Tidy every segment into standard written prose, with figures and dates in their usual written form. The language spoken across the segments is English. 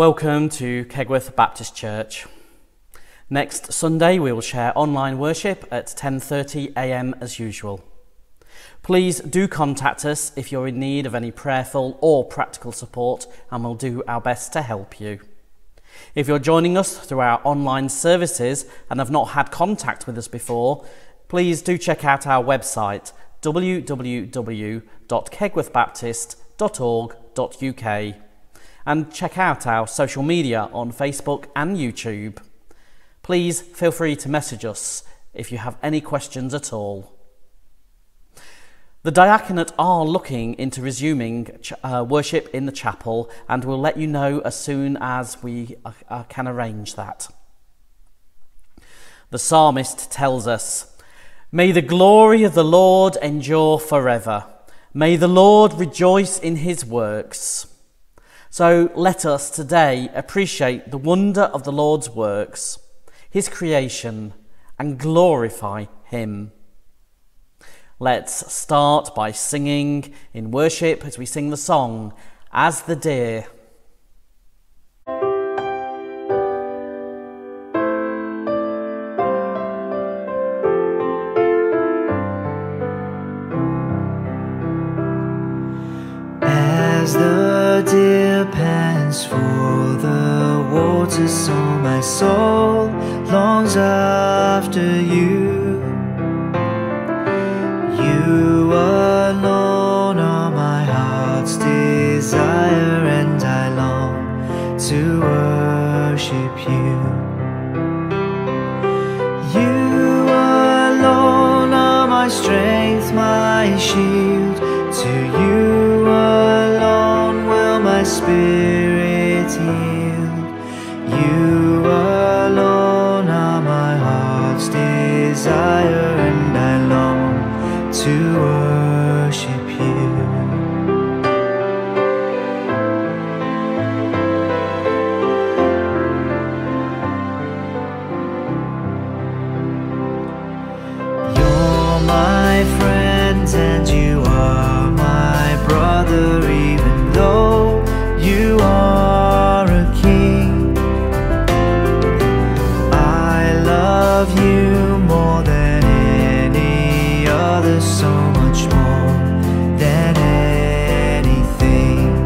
Welcome to Kegworth Baptist Church. Next Sunday we will share online worship at 10:30 a.m. as usual. Please do contact us if you're in need of any prayerful or practical support, and we'll do our best to help you. If you're joining us through our online services and have not had contact with us before, please do check out our website www.kegworthbaptist.org.uk and check out our social media on Facebook and YouTube. Please feel free to message us if you have any questions at all. The diaconate are looking into resuming worship in the chapel, and we'll let you know as soon as we can arrange that. The psalmist tells us, "May the glory of the Lord endure forever. May the Lord rejoice in his works." So let us today appreciate the wonder of the Lord's works, his creation, and glorify him. Let's start by singing in worship as we sing the song, "As the Deer." As the deer pants for the water, so my soul longs after you. You alone are my heart's desire, and I long to worship you. You alone are my strength, my shield. To you alone will my spirit yield. You alone are my heart's desire, and I long to worship you. You're my friend and you are my brother, even though you are a king. I love you more than any other, so much more than anything.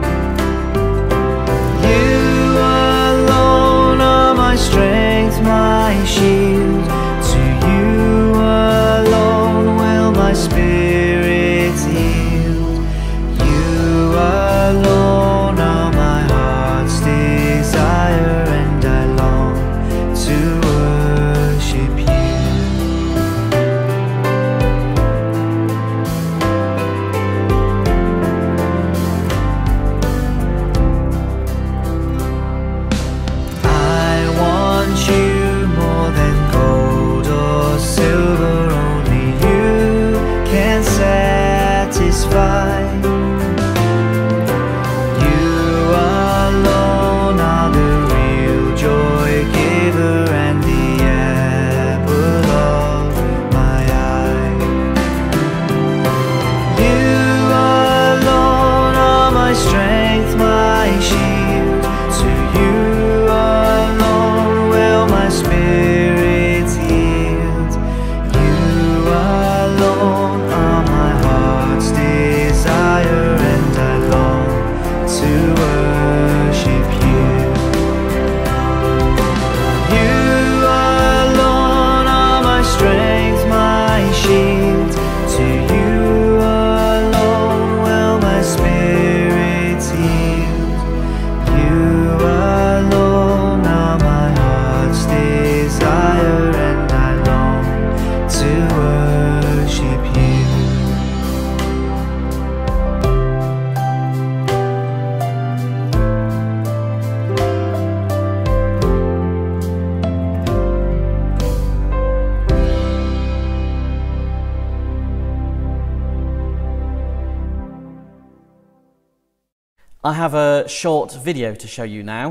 You alone are my strength, my shield. To you alone will my spirit yield. You alone are my heart's desire, and I long to worship you. I want you more than gold or silver, only you can satisfy. You alone are the real joy giver and the apple of my eye. You alone are my strength, my shield. To you alone will my spirit yield. You alone are my heart's desire, and I long to worship you. You alone are my strength, my shield. To you alone will my spirit yield. You alone are my heart's desire, and I long to worship you. I have a short video to show you now.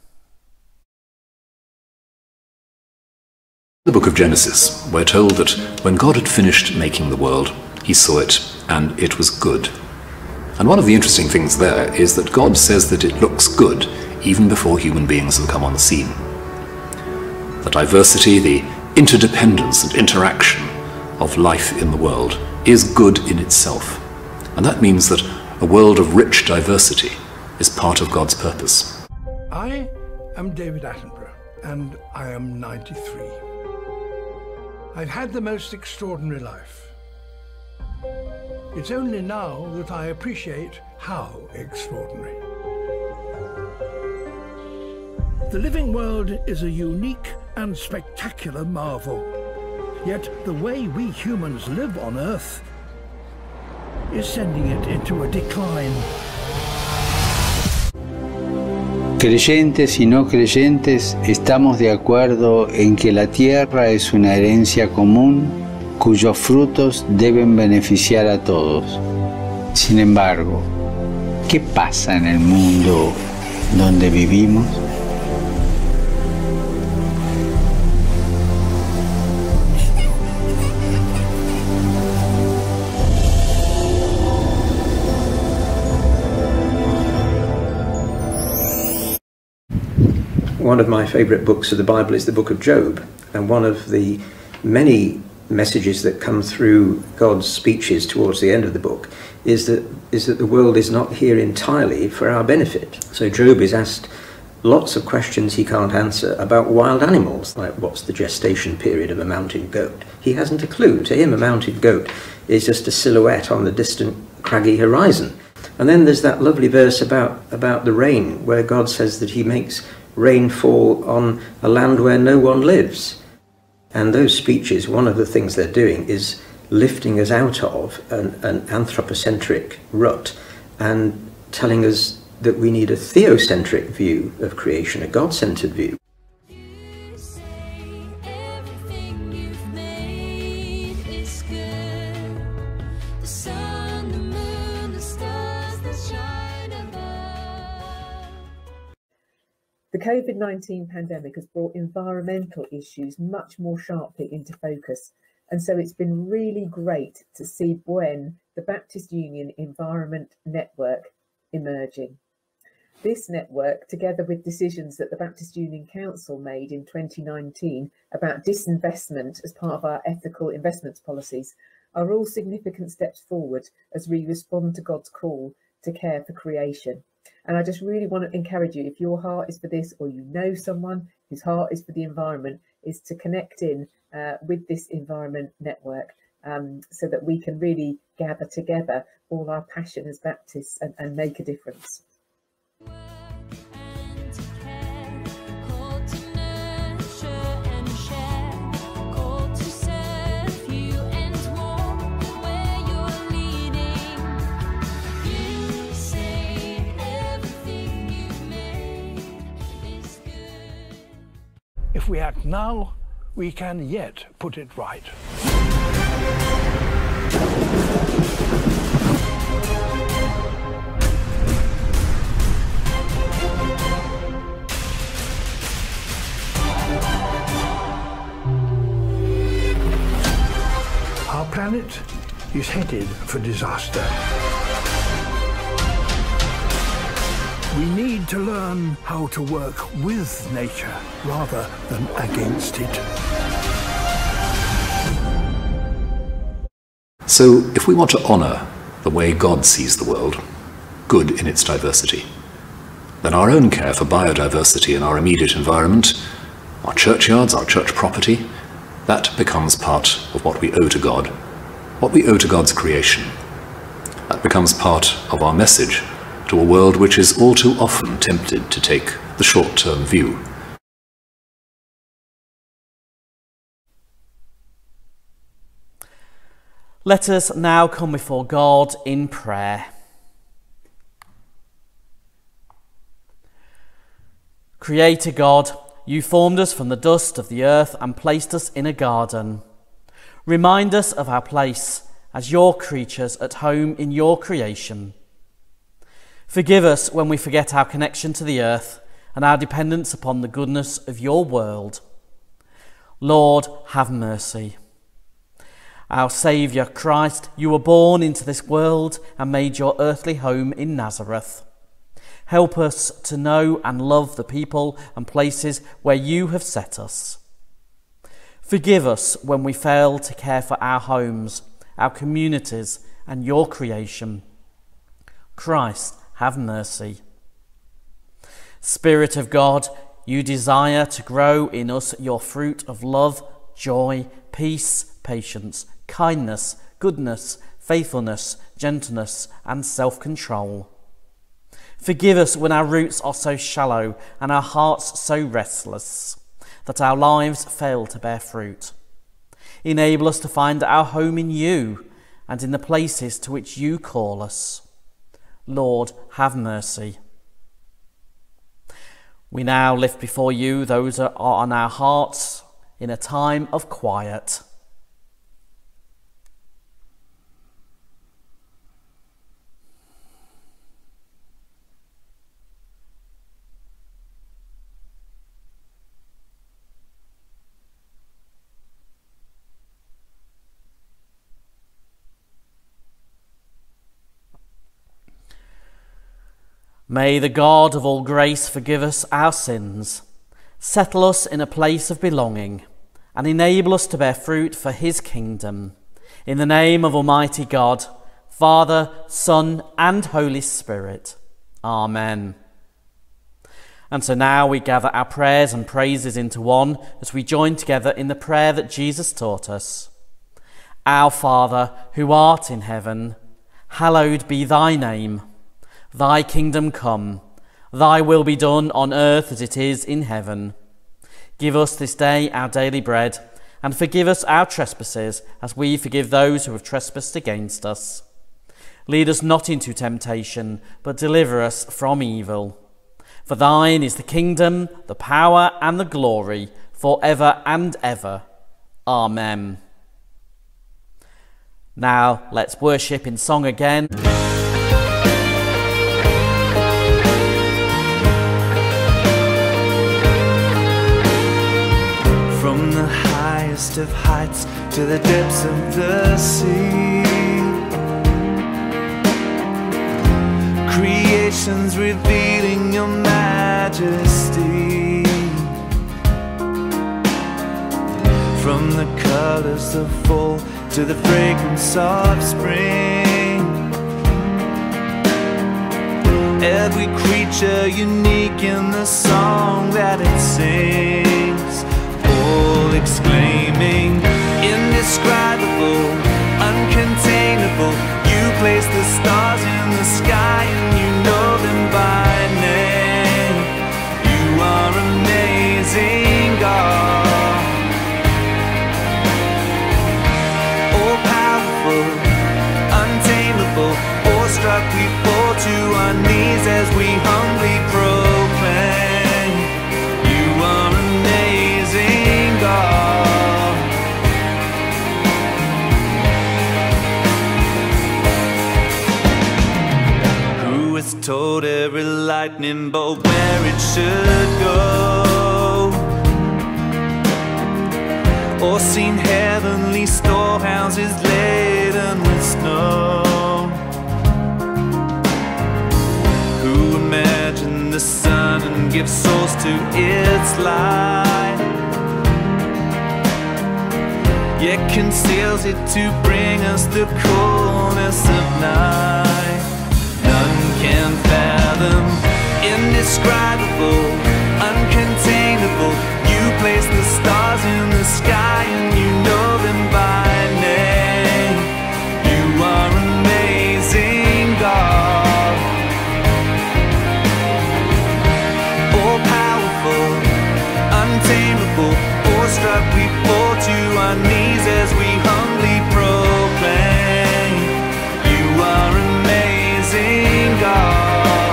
In the book of Genesis, we're told that when God had finished making the world, he saw it, and it was good. And one of the interesting things there is that God says that it looks good, even before human beings have come on the scene. The diversity, the interdependence and interaction of life in the world is good in itself, and that means that a world of rich diversity is part of God's purpose. I am David Attenborough, and I am 93. I've had the most extraordinary life. It's only now that I appreciate how extraordinary. The living world is a unique and spectacular marvel. Yet the way we humans live on Earth is sending it into a decline. Creyentes y no creyentes, estamos de acuerdo en que la tierra es una herencia común cuyos frutos deben beneficiar a todos. Sin embargo, ¿qué pasa en el mundo donde vivimos? One of my favourite books of the Bible is the book of Job, and one of the many messages that come through God's speeches towards the end of the book is that the world is not here entirely for our benefit. So Job is asked lots of questions he can't answer about wild animals, like what's the gestation period of a mountain goat. He hasn't a clue. To him, a mountain goat is just a silhouette on the distant craggy horizon. And then there's that lovely verse about the rain, where God says that he makes rain fall on a land where no one lives. And those speeches, one of the things they're doing is lifting us out of an anthropocentric rut and telling us that we need a theocentric view of creation, a God-centered view. The COVID-19 pandemic has brought environmental issues much more sharply into focus, and so it's been really great to see BUEN, the Baptist Union Environment Network, emerging. This network, together with decisions that the Baptist Union Council made in 2019 about disinvestment as part of our ethical investments policies, are all significant steps forward as we respond to God's call to care for creation. And I just really want to encourage you, if your heart is for this, or you know someone whose heart is for the environment, is to connect in with this environment network so that we can really gather together all our passion as Baptists and make a difference. If we act now, we can yet put it right. Our planet is headed for disaster. We need to learn how to work with nature rather than against it. So, if we want to honour the way God sees the world, good in its diversity, then our own care for biodiversity in our immediate environment, our churchyards, our church property, that becomes part of what we owe to God, what we owe to God's creation. That becomes part of our message to a world which is all too often tempted to take the short-term view. Let us now come before God in prayer. Creator God, you formed us from the dust of the earth and placed us in a garden. Remind us of our place as your creatures at home in your creation. Forgive us when we forget our connection to the earth and our dependence upon the goodness of your world. Lord, have mercy. Our Saviour Christ, you were born into this world and made your earthly home in Nazareth. Help us to know and love the people and places where you have set us. Forgive us when we fail to care for our homes, our communities, and your creation. Christ, have mercy. Spirit of God, you desire to grow in us your fruit of love, joy, peace, patience, kindness, goodness, faithfulness, gentleness, and self-control. Forgive us when our roots are so shallow and our hearts so restless that our lives fail to bear fruit. Enable us to find our home in you and in the places to which you call us. Lord, have mercy. We now lift before you those that are on our hearts in a time of quiet. May the God of all grace forgive us our sins, settle us in a place of belonging, and enable us to bear fruit for his kingdom. In the name of Almighty God, Father, Son, and Holy Spirit. Amen. And so now we gather our prayers and praises into one as we join together in the prayer that Jesus taught us. Our Father, who art in heaven, hallowed be thy name. Thy kingdom come, thy will be done on earth as it is in heaven. Give us this day our daily bread, and forgive us our trespasses as we forgive those who have trespassed against us. Lead us not into temptation, but deliver us from evil. For thine is the kingdom, the power, and the glory, for ever and ever. Amen. Now let's worship in song again. From the highest of heights to the depths of the sea, creation's revealing your majesty. From the colors of fall to the fragrance of spring, every creature unique in the song that it sings, all exclaiming, indescribable, uncontainable. You place the stars in the sky and you know them by name. You are amazing, God. All powerful, untamable, awestruck we fall to our knees as we humbly proclaim. You are amazing, God. Who has told every lightning bolt where it should go, or seen heavenly storehouses laden with snow? Who imagined the sun and gives source to its light, yet conceals it to bring us the coolness of night? None can fathom, indescribable, uncontainable. You place the stars in the sky and you know them by name. You are amazing, God. All powerful, untamable, awestruck we fall to our knees as we humbly proclaim. You are amazing, God.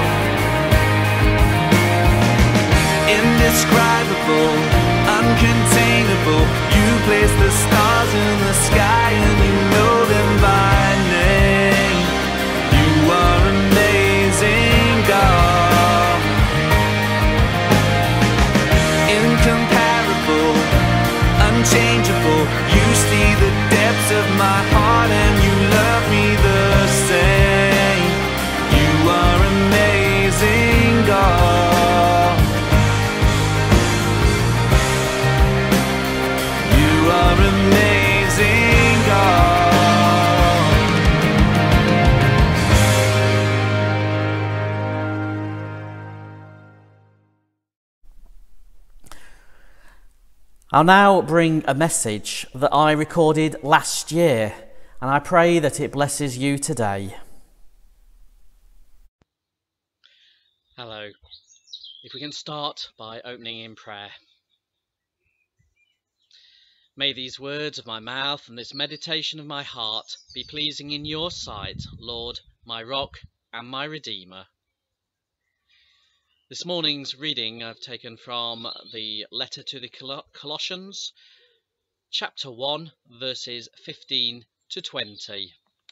Indescribable, uncontainable. You place the stars in the sky and you know them by name. You are amazing, God. Incomparable, unchangeable. You see the depths of my heart and you love me the same. You are amazing, amazing God. I'll now bring a message that I recorded last year, and I pray that it blesses you today. Hello. If we can start by opening in prayer. May these words of my mouth and this meditation of my heart be pleasing in your sight, Lord, my rock and my redeemer. This morning's reading I've taken from the letter to the Colossians, chapter 1, verses 15 to 20.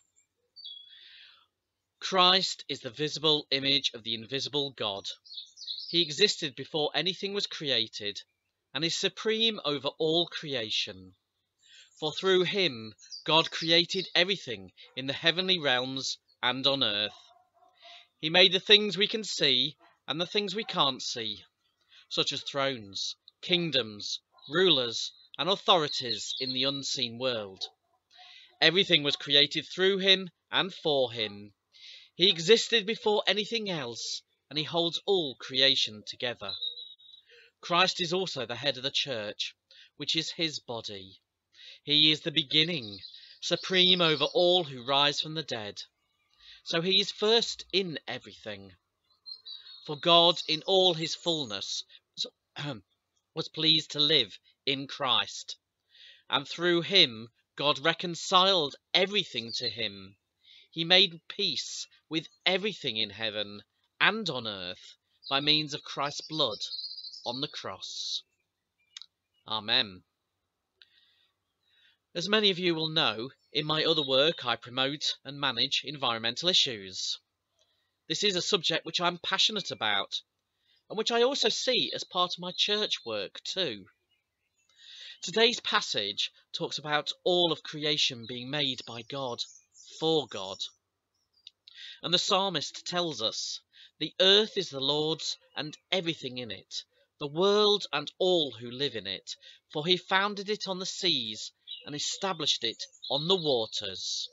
Christ is the visible image of the invisible God. He existed before anything was created and is supreme over all creation. For through him God created everything in the heavenly realms and on earth. He made the things we can see and the things we can't see, such as thrones, kingdoms, rulers, and authorities in the unseen world. Everything was created through him and for him. He existed before anything else, and he holds all creation together. Christ is also the head of the church, which is his body. He is the beginning, supreme over all who rise from the dead. So he is first in everything. For God, in all his fullness, was pleased to live in Christ. And through him, God reconciled everything to him. He made peace with everything in heaven and on earth by means of Christ's blood on the cross. Amen. As many of you will know, in my other work I promote and manage environmental issues. This is a subject which I'm passionate about, and which I also see as part of my church work too. Today's passage talks about all of creation being made by God, for God. And the psalmist tells us, "The earth is the Lord's and everything in it, the world and all who live in it, for he founded it on the seas and established it on the waters."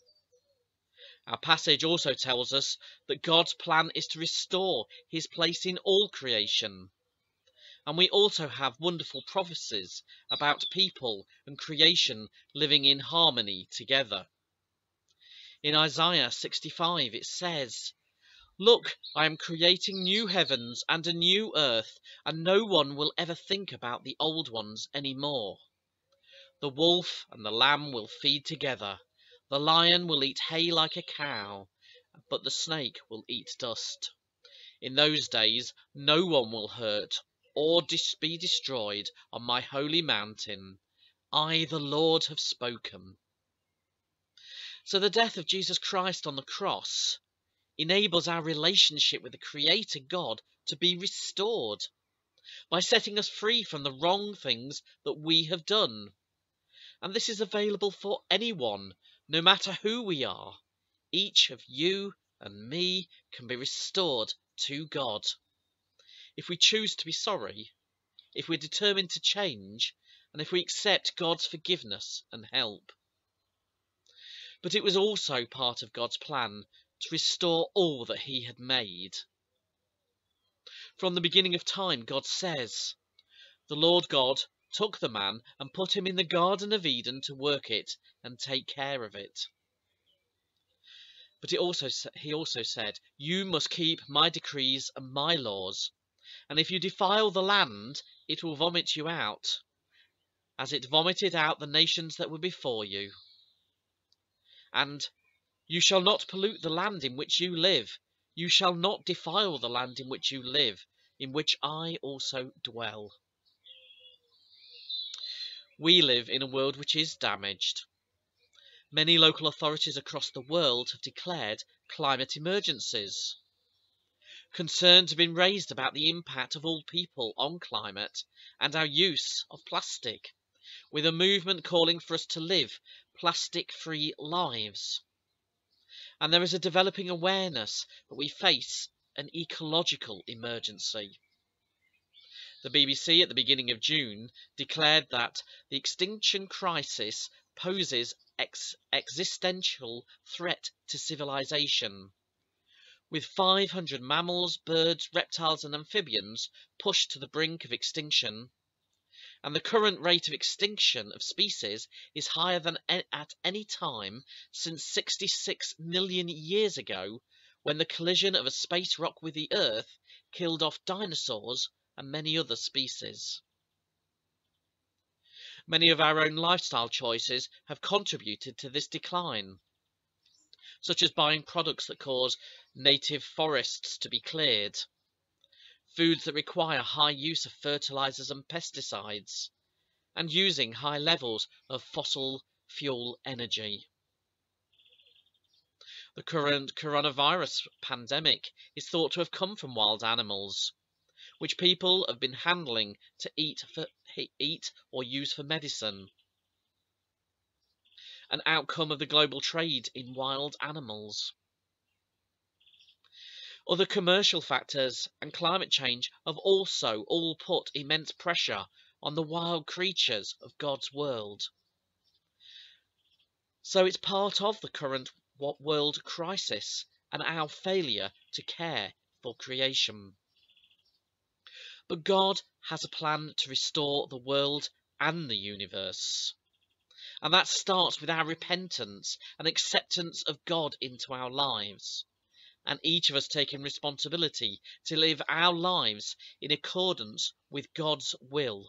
Our passage also tells us that God's plan is to restore his place in all creation. And we also have wonderful prophecies about people and creation living in harmony together. In Isaiah 65 it says, "Look, I am creating new heavens and a new earth, and no one will ever think about the old ones anymore. The wolf and the lamb will feed together. The lion will eat hay like a cow, but the snake will eat dust. In those days no one will hurt or be destroyed on my holy mountain. I, the Lord, have spoken." So the death of Jesus Christ on the cross enables our relationship with the Creator God to be restored by setting us free from the wrong things that we have done. And this is available for anyone, no matter who we are. Each of you and me can be restored to God. If we choose to be sorry, if we're determined to change, and if we accept God's forgiveness and help. But it was also part of God's plan to restore all that he had made. From the beginning of time, God says, "The Lord God took the man and put him in the Garden of Eden to work it and take care of it." But he also said, "You must keep my decrees and my laws, and if you defile the land, it will vomit you out, as it vomited out the nations that were before you. And you shall not pollute the land in which you live. You shall not defile the land in which you live, in which I also dwell." We live in a world which is damaged. Many local authorities across the world have declared climate emergencies. Concerns have been raised about the impact of all people on climate and our use of plastic, with a movement calling for us to live plastic-free lives. And there is a developing awareness that we face an ecological emergency. The BBC at the beginning of June declared that the extinction crisis poses existential threat to civilization, with 500 mammals, birds, reptiles and amphibians pushed to the brink of extinction. And the current rate of extinction of species is higher than at any time since 66 million years ago, when the collision of a space rock with the Earth killed off dinosaurs and many other species. Many of our own lifestyle choices have contributed to this decline, such as buying products that cause native forests to be cleared, foods that require high use of fertilizers and pesticides, and using high levels of fossil fuel energy. The current coronavirus pandemic is thought to have come from wild animals, which people have been handling to eat or use for medicine, an outcome of the global trade in wild animals. Other commercial factors and climate change have also all put immense pressure on the wild creatures of God's world. So it's part of the current world crisis and our failure to care for creation. But God has a plan to restore the world and the universe. And that starts with our repentance and acceptance of God into our lives, and each of us taking responsibility to live our lives in accordance with God's will.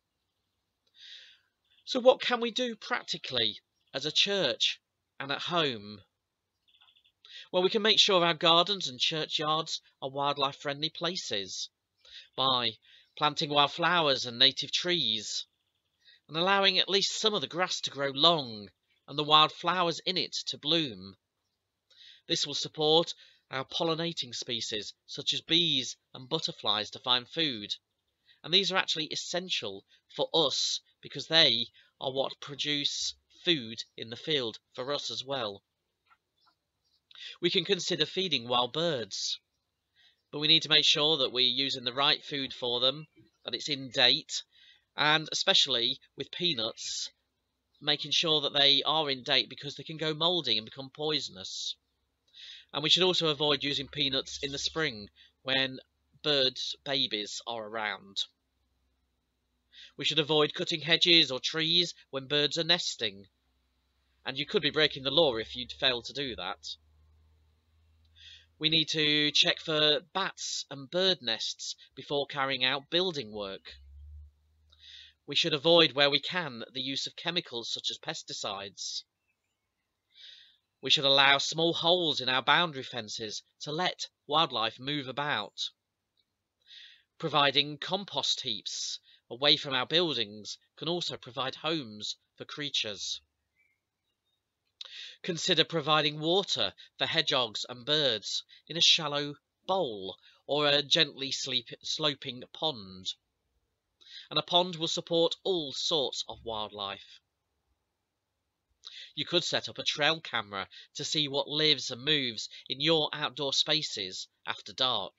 So what can we do practically as a church and at home? Well, we can make sure our gardens and churchyards are wildlife-friendly places by planting wild flowers and native trees, and allowing at least some of the grass to grow long and the wild flowers in it to bloom. This will support our pollinating species such as bees and butterflies to find food, and these are actually essential for us because they are what produce food in the field for us as well. We can consider feeding wild birds, but we need to make sure that we're using the right food for them, that it's in date, and especially with peanuts, making sure that they are in date because they can go mouldy and become poisonous. And we should also avoid using peanuts in the spring when birds' babies are around. We should avoid cutting hedges or trees when birds are nesting, and you could be breaking the law if you'd fail to do that. We need to check for bats and bird nests before carrying out building work. We should avoid, where we can, the use of chemicals such as pesticides. We should allow small holes in our boundary fences to let wildlife move about. Providing compost heaps away from our buildings can also provide homes for creatures. Consider providing water for hedgehogs and birds in a shallow bowl or a gently sloping pond. And a pond will support all sorts of wildlife. You could set up a trail camera to see what lives and moves in your outdoor spaces after dark.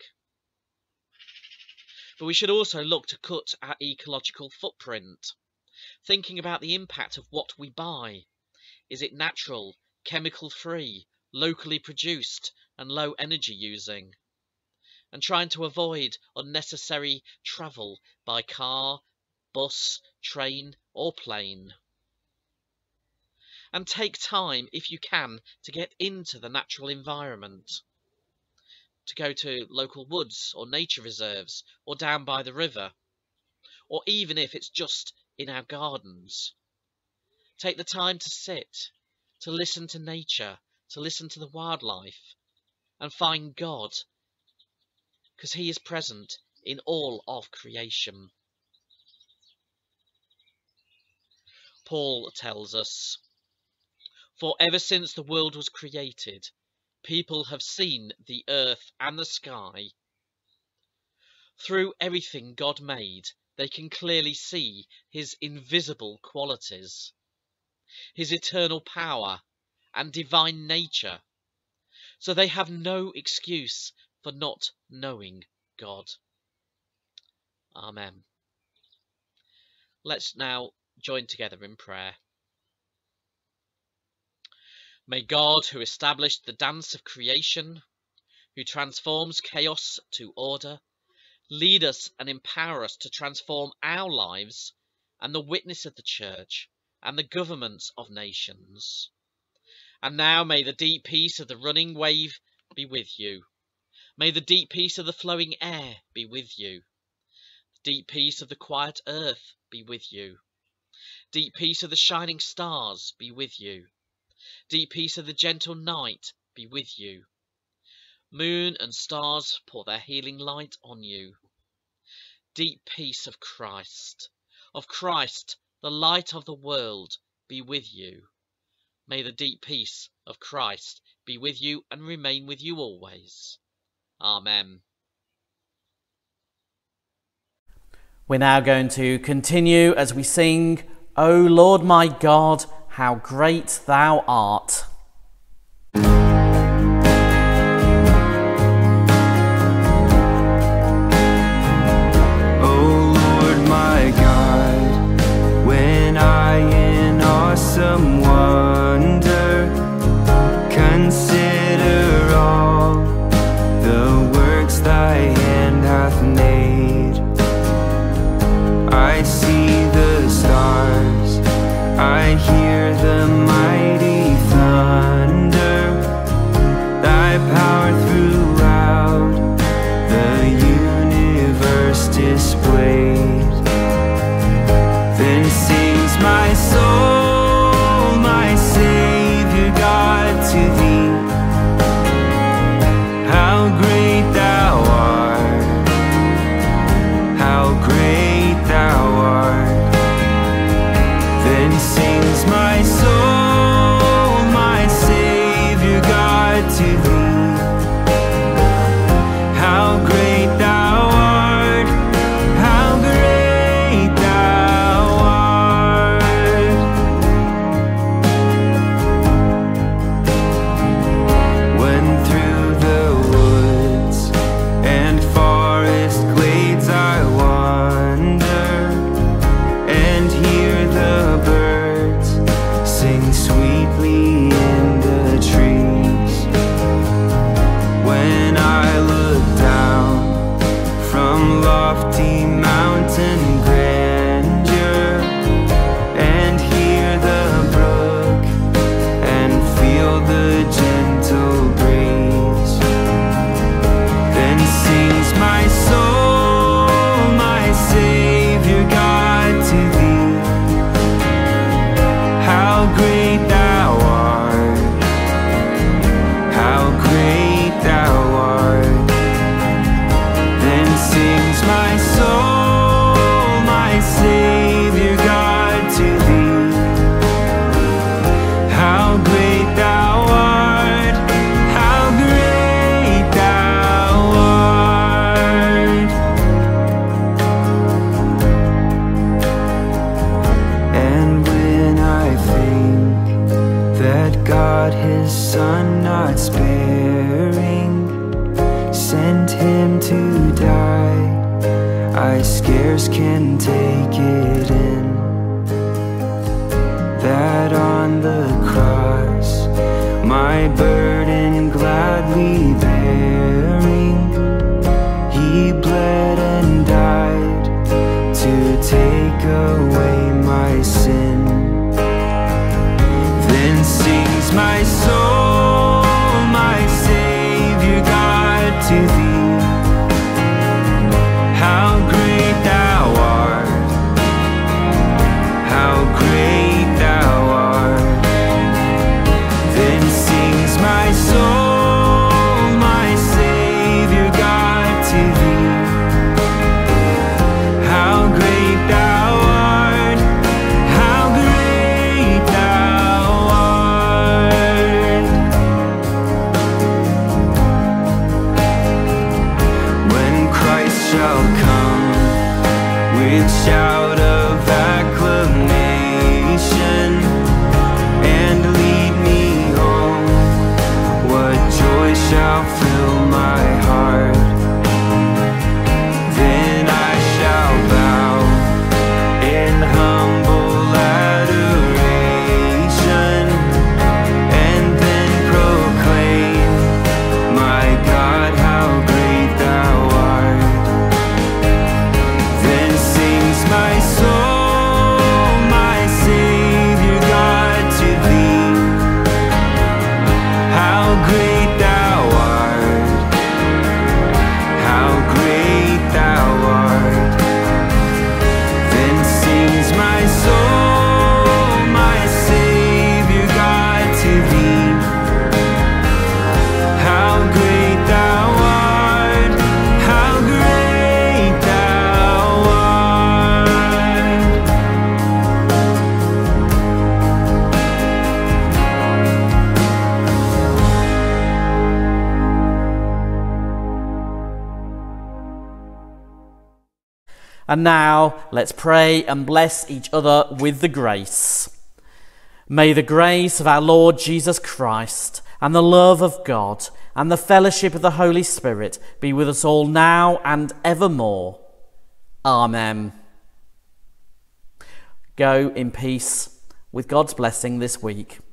But we should also look to cut our ecological footprint, thinking about the impact of what we buy. Is it natural, chemical-free, locally produced and low energy using? And trying to avoid unnecessary travel by car, bus, train or plane. And take time, if you can, to get into the natural environment. To go to local woods or nature reserves or down by the river. Or even if it's just in our gardens. Take the time to sit, to listen to nature, to listen to the wildlife, and find God, because He is present in all of creation. Paul tells us, "For ever since the world was created, people have seen the earth and the sky. Through everything God made, they can clearly see His invisible qualities, His eternal power and divine nature, so they have no excuse for not knowing God." Amen. Let's now join together in prayer. May God, who established the dance of creation, who transforms chaos to order, lead us and empower us to transform our lives and the witness of the Church and the governments of nations. And now may the deep peace of the running wave be with you. May the deep peace of the flowing air be with you. The deep peace of the quiet earth be with you. Deep peace of the shining stars be with you. Deep peace of the gentle night be with you. Moon and stars pour their healing light on you. Deep peace of Christ, the light of the world, be with you. May the deep peace of Christ be with you and remain with you always. Amen. We're now going to continue as we sing, O Lord my God, how great thou art. Some wonder, consider all the works thy hand hath made. I see the stars, I hear the mighty thunder, thy power throughout the universe displayed. Then sings my soul, to thee, how great thou art, how great thou art. Then sings my soul, my Savior God, to thee, how great thou art, how great thou art. I scarce can take it in, that on the cross, my burden gladly bearing, he bled and died to take away my sin. Then sings my soul, my Savior God, to thee. How great thou art, how great thou art. Then sings my soul, my Savior God, to thee. How great thou art, how great thou art. And now let's pray and bless each other with the grace. May the grace of our Lord Jesus Christ and the love of God and the fellowship of the Holy Spirit be with us all now and evermore. Amen. Go in peace with God's blessing this week.